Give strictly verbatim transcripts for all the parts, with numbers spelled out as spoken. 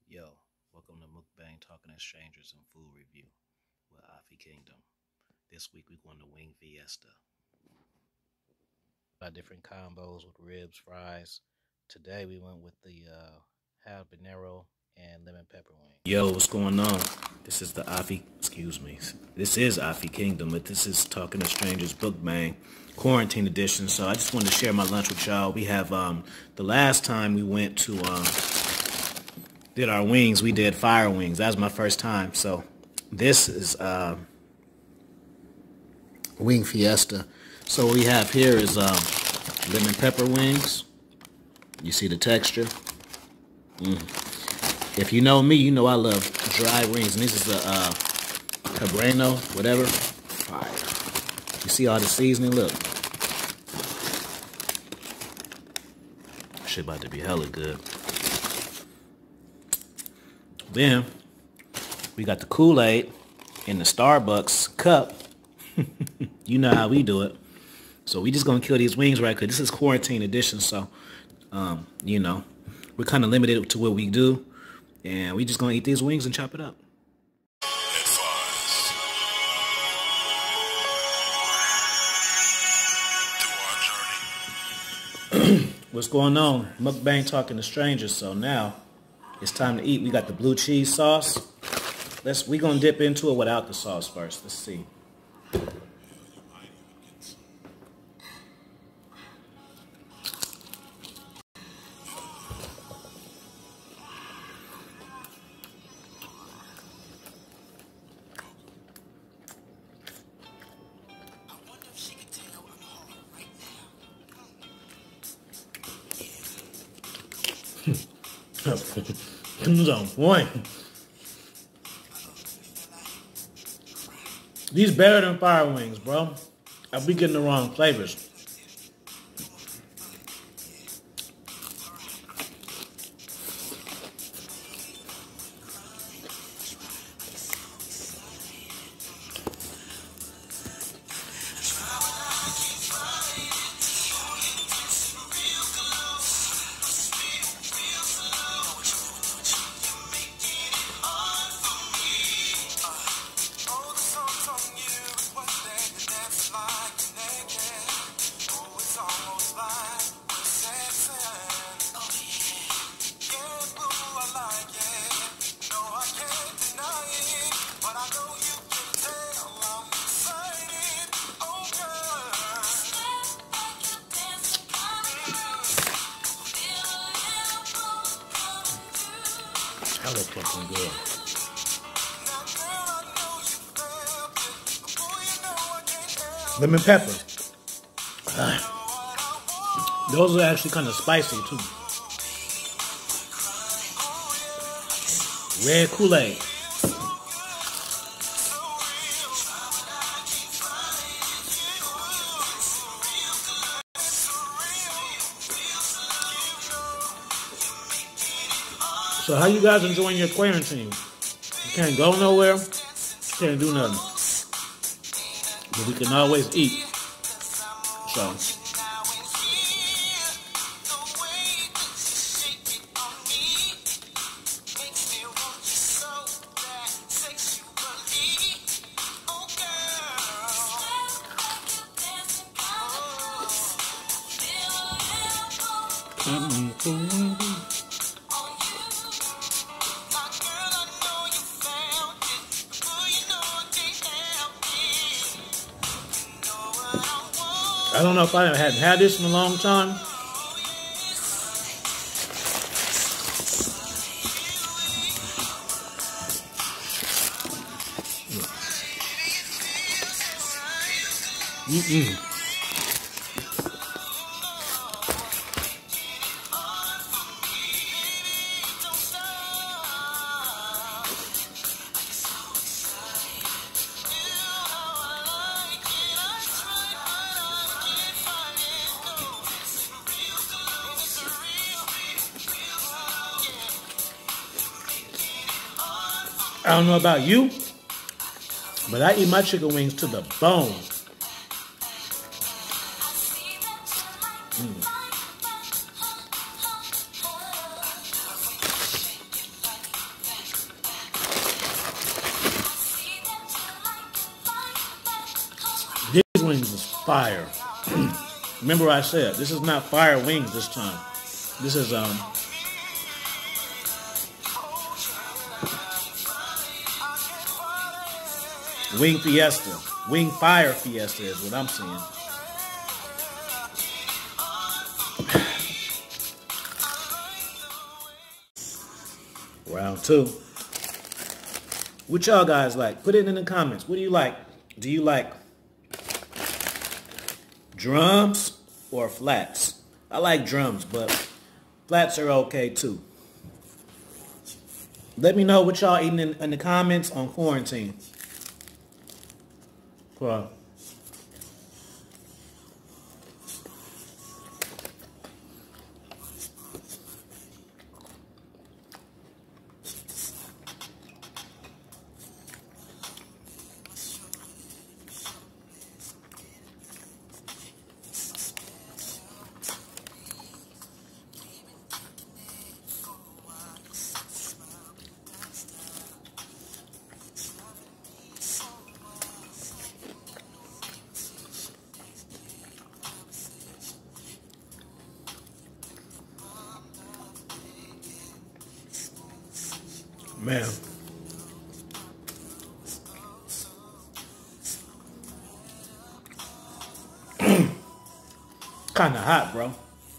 Yo, welcome to Mukbang Talking to Strangers and Food Review with Afi Kingdom. This week we're going to wing FIESTA. Got different combos with ribs, fries. Today we went with the uh, habanero and lemon pepper wing. Yo, what's going on? This is the Afi, excuse me. This is Afi Kingdom, but this is Talking to Strangers Mukbang Quarantine Edition. So I just wanted to share my lunch with y'all. We have um the last time we went to um. did our wings, we did fire wings. That was my first time. So this is uh, wing FIESTA. So what we have here is uh, lemon pepper wings. You see the texture. Mm. If you know me, you know I love dry wings. And this is a uh, habanero, whatever. Fire. You see all the seasoning? Look. Shit about to be hella good. Then we got the Kool-Aid in the Starbucks cup. You know how we do it. So we just gonna kill these wings right quick. This is quarantine edition, so um, you know, we're kind of limited to what we do, and we just gonna eat these wings and chop it up. What's going on? Mukbang Talking to Strangers. So now it's time to eat. We got the blue cheese sauce. Let's we gonna dip into it without the sauce first. Let's see. Comes on point. These better than fire wings, bro. I'll be getting the wrong flavors. That looks fucking good. Lemon pepper. Uh, those are actually kind of spicy too. Red Kool-Aid. So how you guys enjoying your quarantine? You can't go nowhere, can't do nothing. But we can always eat. So I don't know if I hadn't had this in a long time. Mm-mm. I don't know about you, but I eat my chicken wings to the bone. Mm. fire. Remember what I said, this is not fire wings this time. This is um wing fiesta. Wing fire fiesta is what I'm saying. Round two. What y'all guys like? Put it in the comments. What do you like? Do you like drums or flats? I like drums, but flats are okay too. Let me know what y'all eating in, in the comments on Quarintine. Cool. Man. Kind of hot, bro.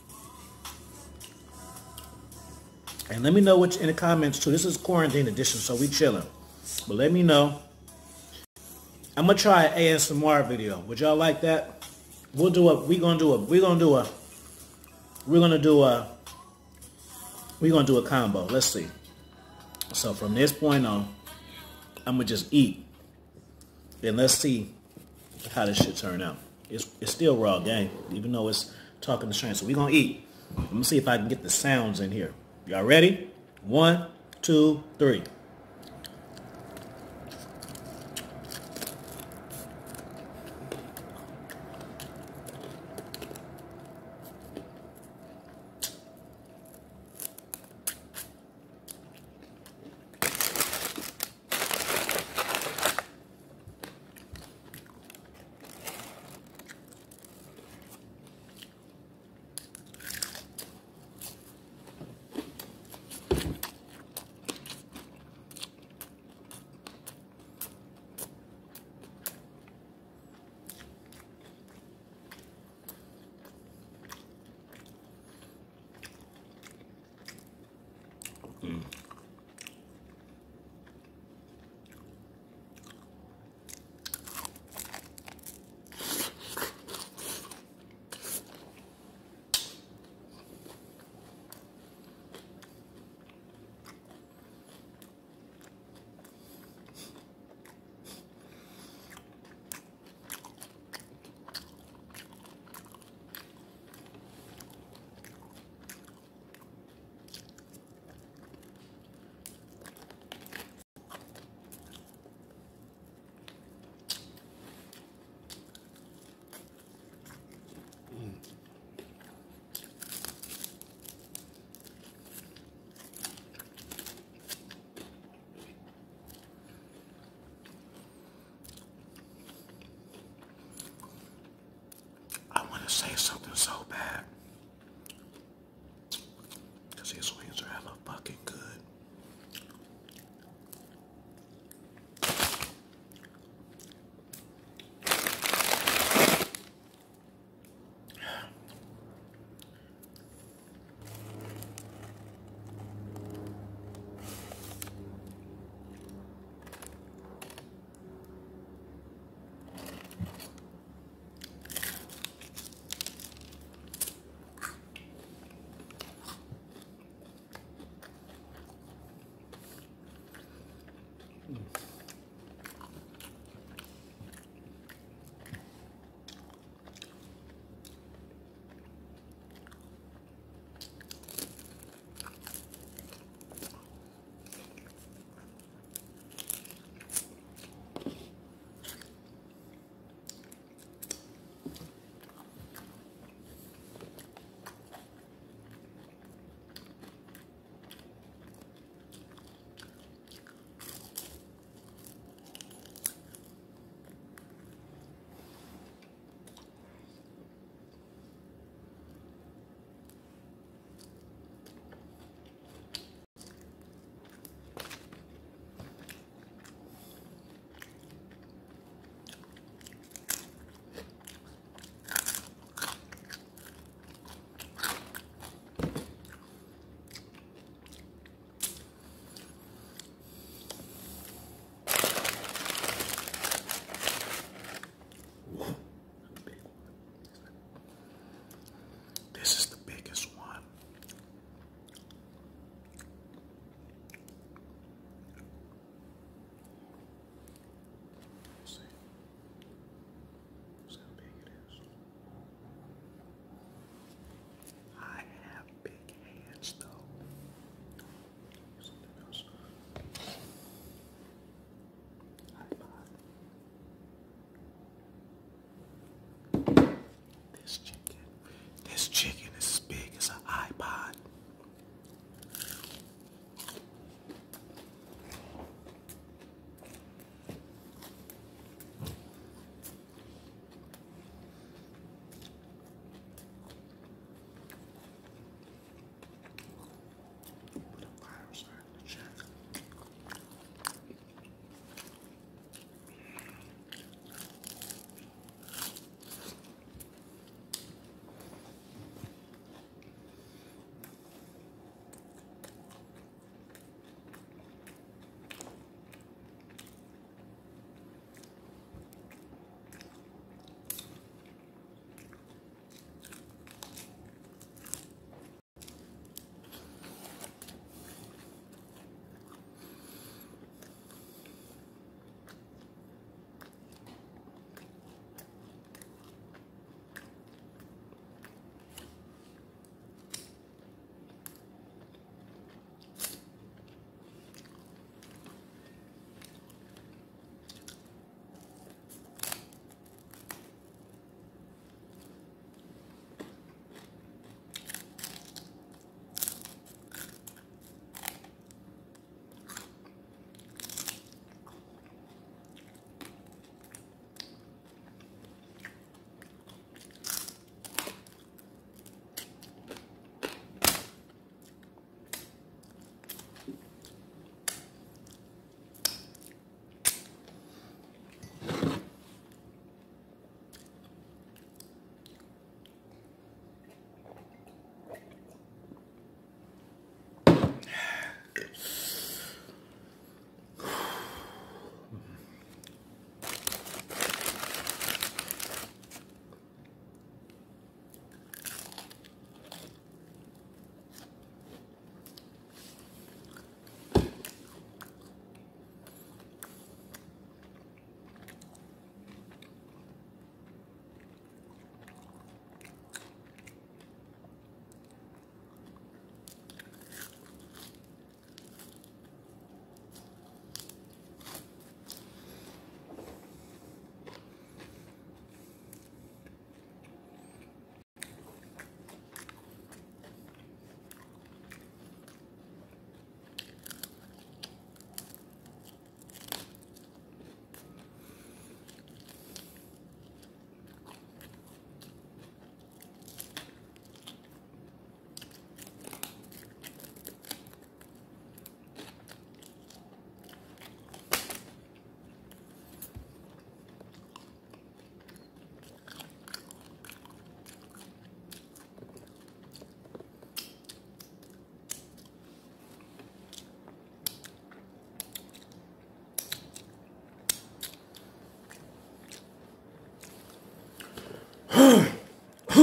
And let me know what in the comments too. This is quarantine edition, so we chilling. But let me know. I'm gonna try an A S M R video. Would y'all like that? We'll do a. We gonna do a. We gonna do a. We're gonna do a. We're gonna do a combo. Let's see. So from this point on, I'm gonna just eat. Then let's see how this shit turn out. It's it's still raw game, even though it's talking the strength. So we're gonna eat. I'm gonna see if I can get the sounds in here. Y'all ready? One, two, three. Mm. Say something so bad because these wings are hella fucking good.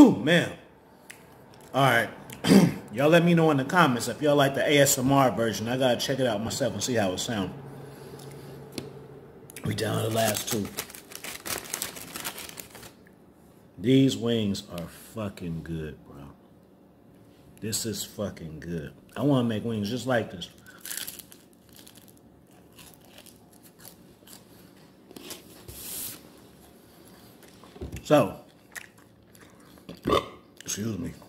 Man. All right. Y'all let me know in the comments if y'all like the A S M R version. I gotta check it out myself and see how it sounds. We down to the last two. These wings are fucking good, bro. This is fucking good. I want to make wings just like this. So, excuse me.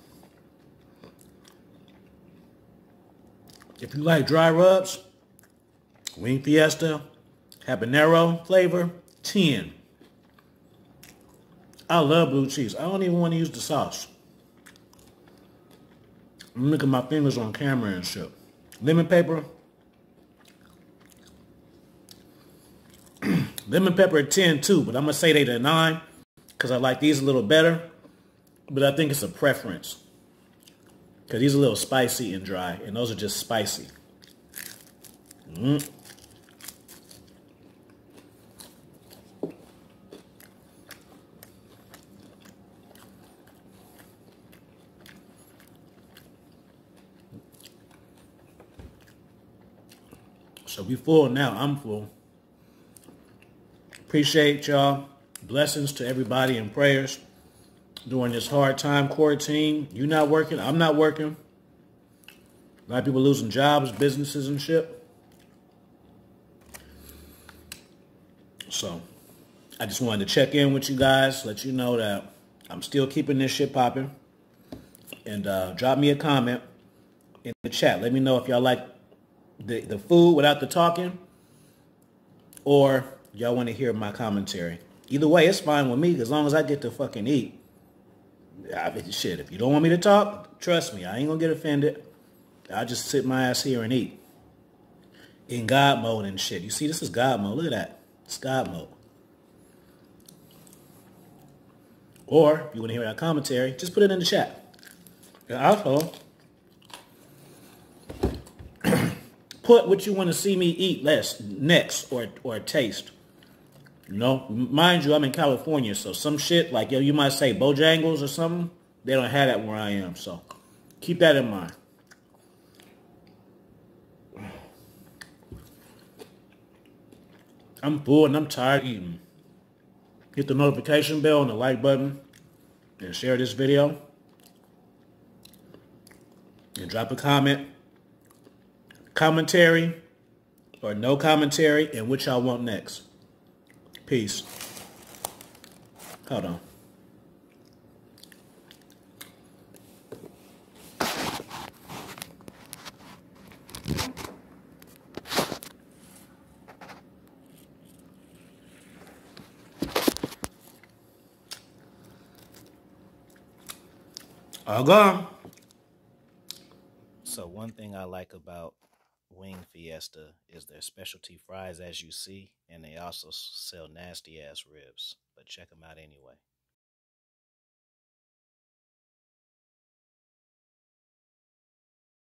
If you like dry rubs, wing fiesta, habanero flavor, ten. I love blue cheese. I don't even want to use the sauce. I'm looking at my fingers on camera and shit. Lemon pepper. Lemon pepper at ten too, but I'm going to say they to nine because I like these a little better. But I think it's a preference. Because these are a little spicy and dry, and those are just spicy. Mm. So we full now. I'm full. Appreciate y'all. Blessings to everybody and prayers during this hard time quarantine. You not working. I'm not working. A lot of people losing jobs, businesses and shit. So I just wanted to check in with you guys. Let you know that I'm still keeping this shit popping. And uh, drop me a comment in the chat. Let me know if y'all like The, the food without the talking, or y'all want to hear my commentary. Either way, it's fine with me as long as I get to fucking eat. I mean, shit, if you don't want me to talk, trust me, I ain't gonna get offended. I'll just sit my ass here and eat. In God mode and shit. You see, this is God mode. Look at that. It's God mode. Or, if you want to hear that commentary, just put it in the chat. And also, put what you want to see me eat less next or or taste. You know, mind you, I'm in California, so some shit like yo, you might say Bojangles or something. They don't have that where I am, so keep that in mind. I'm full and I'm tired of eating. Hit the notification bell and the like button, and share this video, and drop a comment. Commentary or no commentary, and what y'all want next. Peace. Hold on. All gone. So one thing I like about Wing Fiesta is their specialty fries, as you see, and they also sell nasty ass ribs, but check them out anyway.